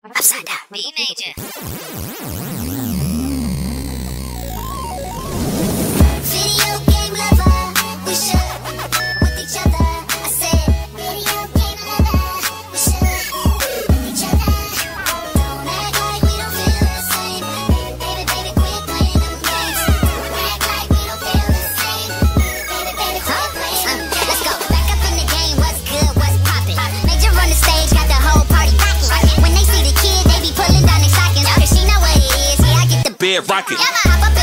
Upside down. B major. Video game lover, we should with each other. I said, video game lover, we should with each other. Don't act like we don't feel the same. Baby, baby, quit playing them games. Don't act like we don't feel the same. Baby, baby, quit playing them games. Let's go. Back up in the game. What's good? What's poppin'? Major on the stage, got the whole party rockin'. When they see the kid, they be pulling down their stockings. Cause she know what it is. Yeah, I get the bed rocket. I'ma hop up